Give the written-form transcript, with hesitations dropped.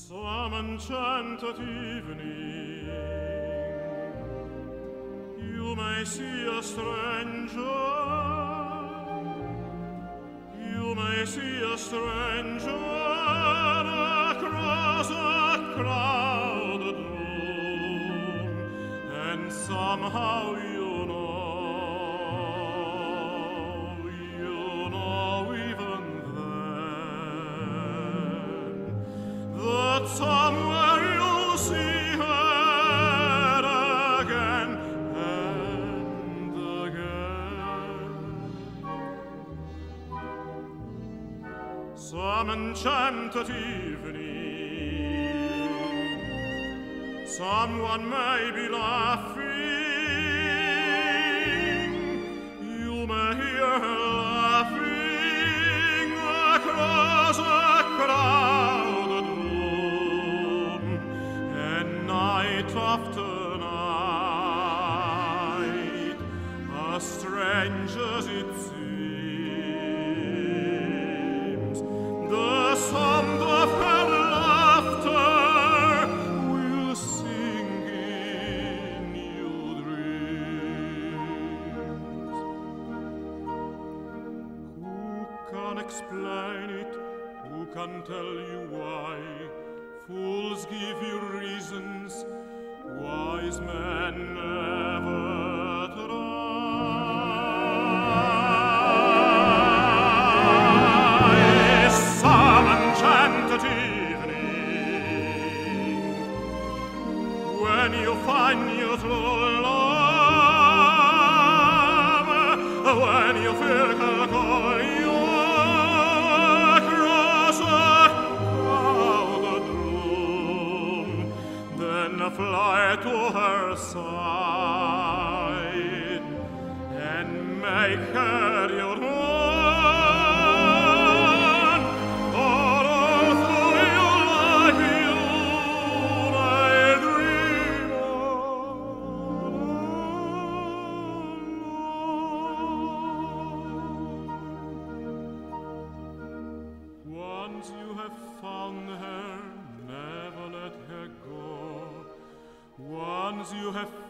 Some enchanted evening, you may see a stranger, you may see a stranger across a crowded room, and somehow you know even then, that somewhere you'll see her again and again. Some enchanted evening, someone may be laughing, you may hear her laughing across a crowded room, and night after night, as strange as it seems, the sound of her laughter will sing in your dreams. Who can explain it? Who can tell you why? Fools give you reasons, wise men never try. Some enchanted evening, when you find your true love, when you feel her call you across a crowded room, then fly to her side and make her your own. All through your life you may dream alone. Once you have found her, never let her go. Once you have